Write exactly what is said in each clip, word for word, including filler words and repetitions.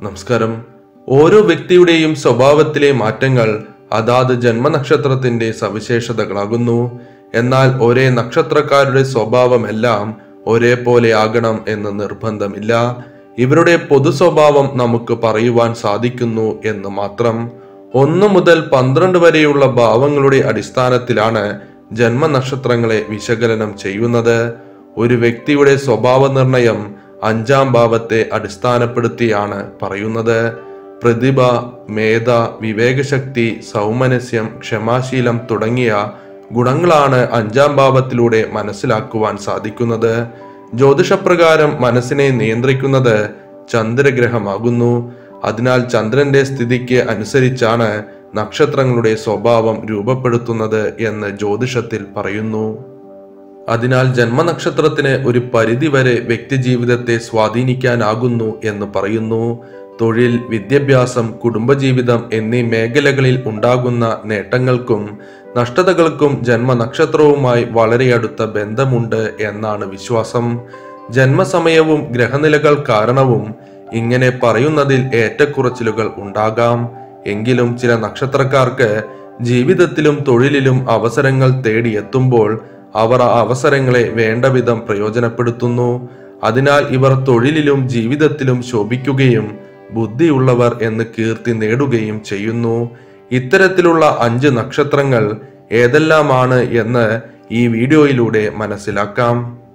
നമസ്കാരം. ഓരോ വ്യക്തിയുടെയും സ്വഭാവത്തിലെ മാറ്റങ്ങൾ അതാത് ജന്മനക്ഷത്രത്തിന്റെ സവിശേഷതകളാകുന്നു. എന്നാൽ ഒരേ നക്ഷത്രക്കാരുടെ സ്വഭാവമെല്ലാം ഒരേപോലെ ആകണം എന്ന് നിർബന്ധമില്ല. ഇവരുടെ പൊതു സ്വഭാവം നമുക്ക് പറയുവാൻ സാധിക്കുന്നു എന്ന് മാത്രം. ഒന്ന് മുതൽ പന്ത്രണ്ട് വരെയുള്ള ഭാവങ്ങളുടെ അടിസ്ഥാനത്തിലാണ് ജന്മനക്ഷത്രങ്ങളെ വിശകലനം ചെയ്യുന്നത്. ഒരു വ്യക്തിയുടെ സ്വഭാവ നിർണയം അഞ്ചാം ഭാവത്തെ അടിസ്ഥാനപ്പെടുത്തിയാണ് പറയുന്നത്. പ്രതിഭ, മേധ, വിവേകശക്തി, സൗമനസ്യം, ക്ഷമാശീലം തുടങ്ങിയ ഗുണങ്ങളാണ് അഞ്ചാം ഭാവത്തിലൂടെ മനസ്സിലാക്കുവാൻ സാധിക്കുന്നത്. ജ്യോതിഷപ്രകാരം മനസ്സിനെ നിയന്ത്രിക്കുന്നത് ചന്ദ്രഗ്രഹമാകുന്നു. അതിനാൽ ചന്ദ്രന്റെ സ്ഥിതിക്ക് അനുസരിച്ചാണ് നക്ഷത്രങ്ങളുടെ സ്വഭാവം രൂപപ്പെടുത്തുന്നത് എന്ന് ജ്യോതിഷത്തിൽ പറയുന്നു. അതിനാൽ ജന്മനക്ഷത്രത്തിന് ഒരു പരിധിവരെ വ്യക്തിജീവിതത്തെ സ്വാധീനിക്കാനാകുന്നു എന്ന് പറയുന്നു. തൊഴിൽ, വിദ്യാഭ്യാസം, കുടുംബജീവിതം എന്നീ മേഖലകളിൽ ഉണ്ടാകുന്ന നേട്ടങ്ങൾക്കും നഷ്ടതകൾക്കും ജന്മനക്ഷത്രവുമായി വളരെ അടുത്ത ബന്ധമുണ്ട് എന്നാണ് വിശ്വാസം. ജന്മസമയവും ഗ്രഹനിലകൾ കാരണവും ഇങ്ങനെ പറയുന്നതിൽ ഏറ്റക്കുറച്ചിലുകൾ ഉണ്ടാകാം. എങ്കിലും ചില നക്ഷത്രക്കാർക്ക് ജീവിതത്തിലും തൊഴിലിലും അവസരങ്ങൾ തേടിയെത്തുമ്പോൾ അവർ ആ അവസരങ്ങളെ വേണ്ടവിധം പ്രയോജനപ്പെടുത്തുന്നു. അതിനാൽ ഇവർ തൊഴിലിലും ജീവിതത്തിലും ശോഭിക്കുകയും ബുദ്ധിയുള്ളവർ എന്ന് കീർത്തി നേടുകയും ചെയ്യുന്നു. ഇത്തരത്തിലുള്ള അഞ്ച് നക്ഷത്രങ്ങൾ ഏതെല്ലാമാണ് എന്ന് ഈ വീഡിയോയിലൂടെ മനസ്സിലാക്കാം.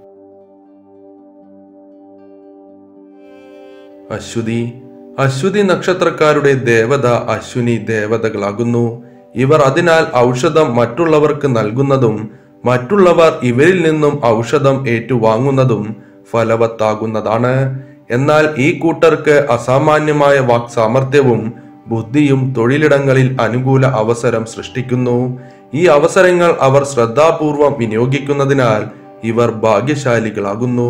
അശ്വതി. അശ്വതി നക്ഷത്രക്കാരുടെ ദേവത അശ്വിനി ദേവതകളാകുന്നു. ഇവർ അതിനാൽ ഔഷധം മറ്റുള്ളവർക്ക് നൽകുന്നതും മറ്റുള്ളവർ ഇവരിൽ നിന്നും ഔഷധം ഏറ്റുവാങ്ങുന്നതും ഫലവത്താകുന്നതാണ്. എന്നാൽ ഈ കൂട്ടർക്ക് അസാമാന്യമായ വാക് സാമർഥ്യവും ബുദ്ധിയും തൊഴിലിടങ്ങളിൽ അനുകൂല അവസരം സൃഷ്ടിക്കുന്നു. ഈ അവസരങ്ങൾ അവർ ശ്രദ്ധാപൂർവം വിനിയോഗിക്കുന്നതിനാൽ ഇവർ ഭാഗ്യശാലികളാകുന്നു.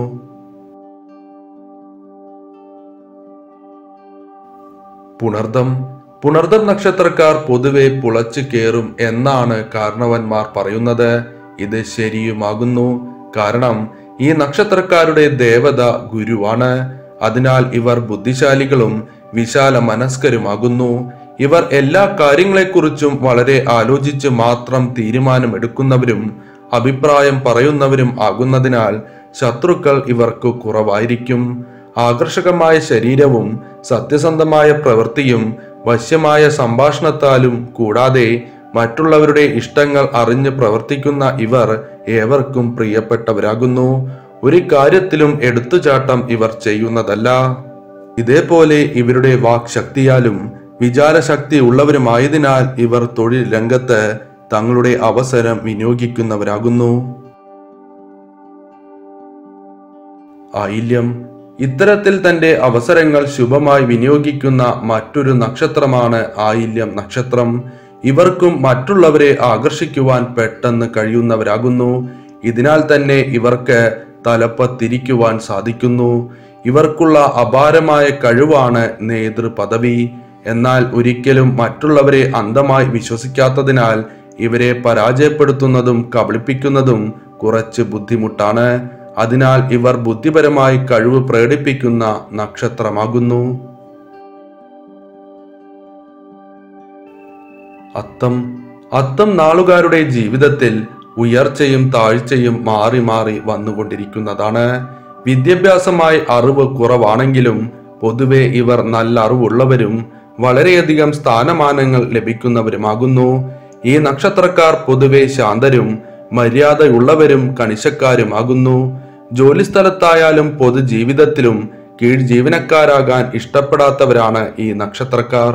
പുണർദം. പുണർദം നക്ഷത്രക്കാർ പൊതുവെ പുളച്ചു കയറും എന്നാണ് കാരണവന്മാർ പറയുന്നത്. ഇത് ശരിയുമാകുന്നു. കാരണം ഈ നക്ഷത്രക്കാരുടെ ദേവത ഗുരുവാണ്. അതിനാൽ ഇവർ ബുദ്ധിശാലികളും വിശാല മനസ്കരുമാകുന്നു. ഇവർ എല്ലാ കാര്യങ്ങളെക്കുറിച്ചും വളരെ ആലോചിച്ച് മാത്രം തീരുമാനമെടുക്കുന്നവരും അഭിപ്രായം പറയുന്നവരും ആകുന്നതിനാൽ ശത്രുക്കൾ ഇവർക്ക് കുറവായിരിക്കും. ആകർഷകമായ ശരീരവും സത്യസന്ധമായ പ്രവൃത്തിയും വശ്യമായ സംഭാഷണത്താലും കൂടാതെ മറ്റുള്ളവരുടെ ഇഷ്ടങ്ങൾ അറിഞ്ഞ് പ്രവർത്തിക്കുന്ന ഇവർ ഏവർക്കും പ്രിയപ്പെട്ടവരാകുന്നു. ഒരു കാര്യത്തിലും എടുത്തുചാട്ടം ഇവർ ചെയ്യുന്നതല്ല. ഇതേപോലെ ഇവരുടെ വാക്ശക്തിയാലും വിചാരശക്തി ഉള്ളവരുമായതിനാൽ ഇവർ തൊഴിൽ രംഗത്ത് തങ്ങളുടെ അവസരം വിനിയോഗിക്കുന്നവരാകുന്നു. ആയില്യം. ഇത്തരത്തിൽ തന്റെ അവസരങ്ങൾ ശുഭമായി വിനിയോഗിക്കുന്ന മറ്റൊരു നക്ഷത്രമാണ് ആയില്യം നക്ഷത്രം. ഇവർക്കും മറ്റുള്ളവരെ ആകർഷിക്കുവാൻ പെട്ടെന്ന് കഴിയുന്നവരാകുന്നു. ഇതിനാൽ തന്നെ ഇവർക്ക് തലപ്പത്തിരിക്കുവാൻ സാധിക്കുന്നു. ഇവർക്കുള്ള അപാരമായ കഴിവാണ് നേതൃപദവി. എന്നാൽ ഒരിക്കലും മറ്റുള്ളവരെ അന്ധമായി വിശ്വസിക്കാത്തതിനാൽ ഇവരെ പരാജയപ്പെടുത്തുന്നതും കബളിപ്പിക്കുന്നതും കുറച്ച് ബുദ്ധിമുട്ടാണ്. അതിനാൽ ഇവർ ബുദ്ധിപരമായി കഴിവ് പ്രകടിപ്പിക്കുന്ന നക്ഷത്രമാകുന്നു. അത്തം. അത്തം നാളുകാരുടെ ജീവിതത്തിൽ ഉയർച്ചയും താഴ്ചയും മാറി മാറി വന്നുകൊണ്ടിരിക്കുന്നതാണ്. വിദ്യാഭ്യാസമായി അറിവ് കുറവാണെങ്കിലും പൊതുവെ ഇവർ നല്ല അറിവുള്ളവരും വളരെയധികം സ്ഥാനമാനങ്ങൾ ലഭിക്കുന്നവരുമാകുന്നു. ഈ നക്ഷത്രക്കാർ പൊതുവെ ശാന്തരും മര്യാദയുള്ളവരും കണിശക്കാരുമാകുന്നു. ജോലിസ്ഥലത്തായാലും പൊതുജീവിതത്തിലും കീഴ് ജീവനക്കാരാകാൻ ഇഷ്ടപ്പെടാത്തവരാണ് ഈ നക്ഷത്രക്കാർ.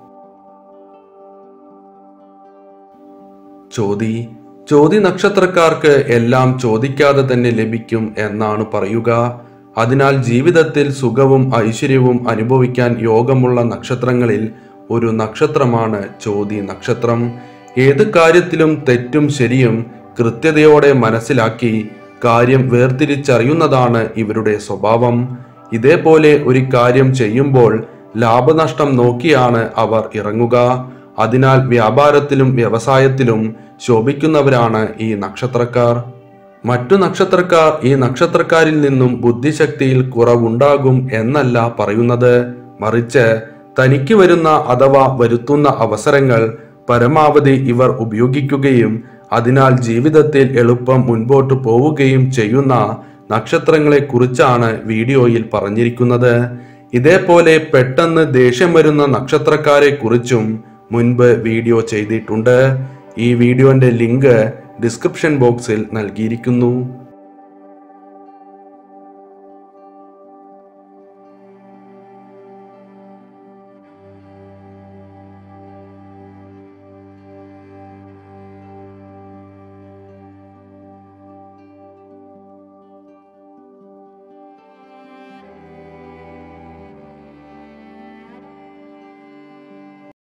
ചോതി. ചോതി നക്ഷത്രക്കാർക്ക് എല്ലാം ചോദിക്കാതെ തന്നെ ലഭിക്കും എന്നാണ് പറയുക. അതിനാൽ ജീവിതത്തിൽ സുഖവും ഐശ്വര്യവും അനുഭവിക്കാൻ യോഗമുള്ള നക്ഷത്രങ്ങളിൽ ഒരു നക്ഷത്രമാണ് ചോതി നക്ഷത്രം. ഏത് കാര്യത്തിലും തെറ്റും ശരിയും കൃത്യതയോടെ മനസ്സിലാക്കി കാര്യം വേർതിരിച്ചറിയുന്നതാണ് ഇവരുടെ സ്വഭാവം. ഇതേപോലെ ഒരു കാര്യം ചെയ്യുമ്പോൾ ലാഭനഷ്ടം നോക്കിയാണ് അവർ ഇറങ്ങുക. അതിനാൽ വ്യാപാരത്തിലും വ്യവസായത്തിലും ശോഭിക്കുന്നവരാണ് ഈ നക്ഷത്രക്കാർ. മറ്റു നക്ഷത്രക്കാർ ഈ നക്ഷത്രക്കാരിൽ നിന്നും ബുദ്ധിശക്തിയിൽ കുറവുണ്ടാകും എന്നല്ല പറയുന്നത്, മറിച്ച് തനിക്ക് വരുന്ന അഥവാ വരുത്തുന്ന അവസരങ്ങൾ പരമാവധി ഇവർ ഉപയോഗിക്കുകയും അതിനാൽ ജീവിതത്തിൽ എളുപ്പം മുൻപോട്ട് പോവുകയും ചെയ്യുന്ന നക്ഷത്രങ്ങളെ കുറിച്ചാണ് വീഡിയോയിൽ പറഞ്ഞിരിക്കുന്നത്. ഇതേപോലെ പെട്ടെന്ന് ദേഷ്യം വരുന്ന നക്ഷത്രക്കാരെ കുറിച്ചും മുൻപ് വീഡിയോ ചെയ്തിട്ടുണ്ട്. ഈ വീഡിയോന്റെ ലിങ്ക് ഡിസ്ക്രിപ്ഷൻ ബോക്സിൽ നൽകിയിരിക്കുന്നു.